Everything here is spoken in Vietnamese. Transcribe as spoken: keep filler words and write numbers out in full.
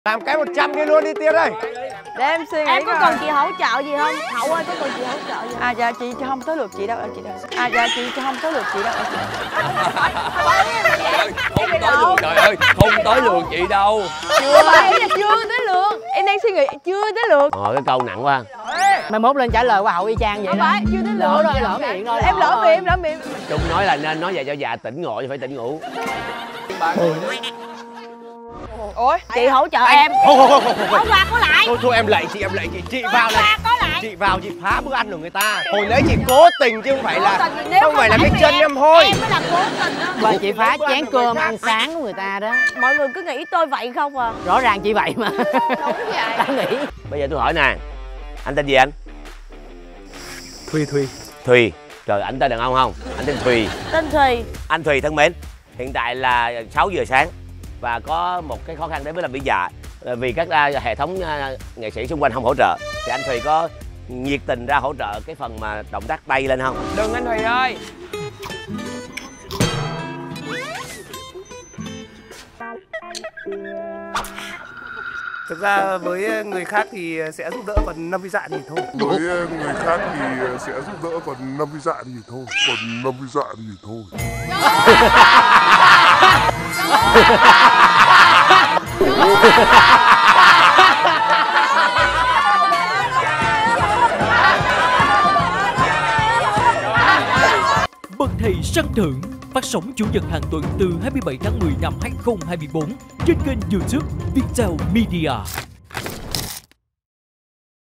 Làm cái một trăm đi luôn đi Tiên ơi. Để em suy nghĩ. Em có cần chị hỗ trợ gì không? Hậu ơi có cần chị hỗ trợ gì không? À dạ chị không tới lượt chị đâu, chị đâu. À dạ chị không tới lượt chị đâu. Không tới lượt, trời ơi, không tới lượt chị đâu. Chưa vậy là chưa tới lượt. Em đang suy nghĩ chưa tới lượt. Ờ cái câu nặng quá. Mai mốt lên trả lời qua hậu y chang vậy Không đó. phải, chưa tới Lỡ lượt. rồi, lỡ miệng thôi. Em lỡ miệng, em lỡ miệng. Trung nói là nên nói vậy cho già tỉnh ngộ chứ phải tỉnh ngủ. Ủa, chị hỗ trợ em. Không không không không không. Không quạt có lại. Thôi thôi em lạy chị, em lạy chị, chị vào này. Quạt có lại. Chị vào chị phá bữa ăn của người ta. Hồi nãy chị cố tình chứ không phải là Nếu không phải là cái vì chân em thôi. Em mới là cố tình đó. Và chị phá chén cơm ăn sáng của người ta đó. Mọi người cứ nghĩ tôi vậy không à. Rõ ràng chị vậy mà. Đúng vậy. Đã nghĩ. Bây giờ tôi hỏi nè, anh tên gì anh? Thùy Thùy. Thùy. Trời, anh tên đàn ông không? Anh tên Thùy. Tên Thùy. Anh Thùy thân mến, hiện tại là sáu giờ sáng và có một cái khó khăn đến với làm biếng dạ vì các uh, hệ thống uh, nghệ sĩ xung quanh không hỗ trợ, thì anh Thùy có nhiệt tình ra hỗ trợ cái phần mà động tác bay lên không? Đừng anh Thùy ơi. Thực ra với người khác thì sẽ giúp đỡ, còn năm vi dạ thì thôi. Với người khác thì sẽ giúp đỡ, còn năm vi dạ thì thôi. Còn năm vi dạ thì thôi. Bậc thầy săn thưởng phát sóng chủ nhật hàng tuần từ hai mươi bảy tháng mười năm hai nghìn không trăm hai mươi tư trên kênh YouTube Viettel Media.